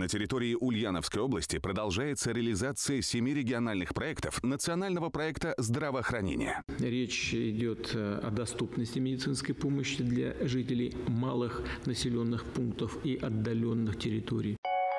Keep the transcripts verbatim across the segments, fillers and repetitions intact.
На территории Ульяновской области продолжается реализация семи региональных проектов национального проекта здравоохранения. Речь идет о доступности медицинской помощи для жителей малых населенных пунктов и отдаленных территорий.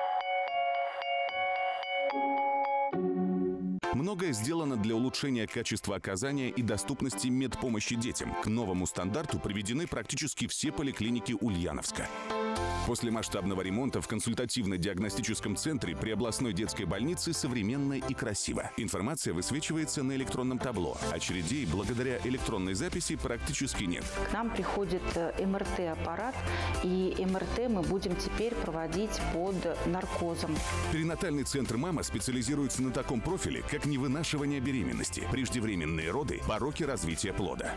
Многое сделано для улучшения качества оказания и доступности медпомощи детям. К новому стандарту приведены практически все поликлиники Ульяновска. После масштабного ремонта в консультативно-диагностическом центре при областной детской больнице современно и красиво. Информация высвечивается на электронном табло. Очередей благодаря электронной записи практически нет. К нам приходит эм эр тэ-аппарат, и эм эр тэ мы будем теперь проводить под наркозом. Перинатальный центр «Мама» специализируется на таком профиле, как невынашивание беременности, преждевременные роды, пороки развития плода.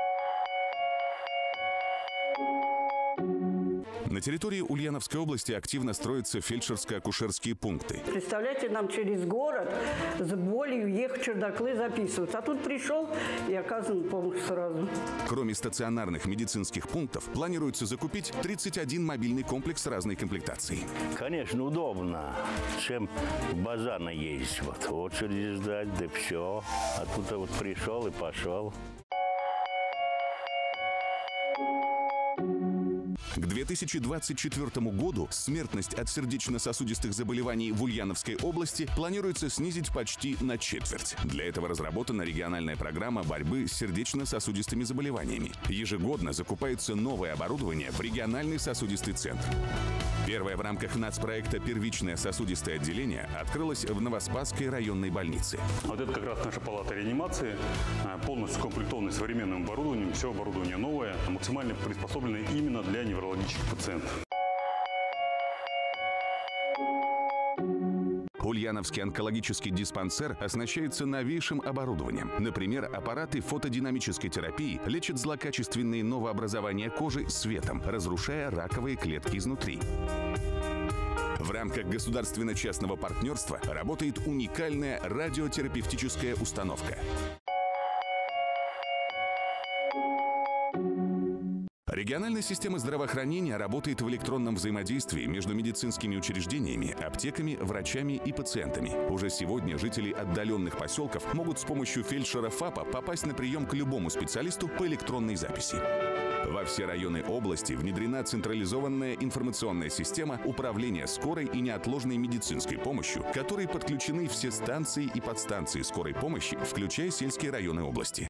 На территории Ульяновской области активно строятся фельдшерско-акушерские пункты. Представляете, нам через город с болью ехать в Чердаклы записываться. А тут пришел и оказан помощь сразу. Кроме стационарных медицинских пунктов, планируется закупить тридцать один мобильный комплекс разной комплектации. Конечно, удобно, чем базарно ездить. Вот очередь ждать, да все. А тут вот пришел и пошел. К две тысячи двадцать четвёртому году смертность от сердечно-сосудистых заболеваний в Ульяновской области планируется снизить почти на четверть. Для этого разработана региональная программа борьбы с сердечно-сосудистыми заболеваниями. Ежегодно закупается новое оборудование в региональный сосудистый центр. Первое в рамках нацпроекта «Первичное сосудистое отделение» открылось в Новоспасской районной больнице. Вот это как раз наша палата реанимации, полностью укомплектованная современным оборудованием. Все оборудование новое, максимально приспособленное именно для неврологических пациентов. Ульяновский онкологический диспансер оснащается новейшим оборудованием. Например, аппараты фотодинамической терапии лечат злокачественные новообразования кожи светом, разрушая раковые клетки изнутри. В рамках государственно-частного партнерства работает уникальная радиотерапевтическая установка. Региональная система здравоохранения работает в электронном взаимодействии между медицинскими учреждениями, аптеками, врачами и пациентами. Уже сегодня жители отдаленных поселков могут с помощью фельдшера ФАПа попасть на прием к любому специалисту по электронной записи. Во все районы области внедрена централизованная информационная система управления скорой и неотложной медицинской помощью, к которой подключены все станции и подстанции скорой помощи, включая сельские районы области.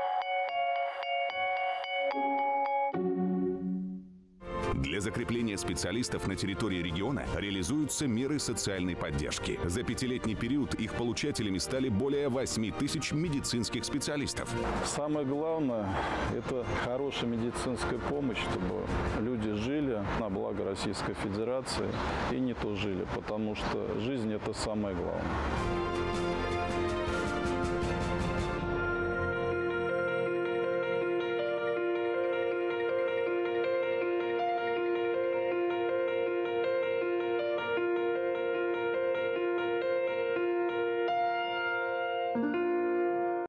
Для закрепления специалистов на территории региона реализуются меры социальной поддержки. За пятилетний период их получателями стали более восьми тысяч медицинских специалистов. Самое главное – это хорошая медицинская помощь, чтобы люди жили на благо Российской Федерации и не то жили, потому что жизнь – это самое главное.